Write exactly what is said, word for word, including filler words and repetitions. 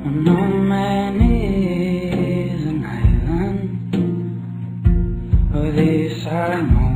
No man is an island, or this I know.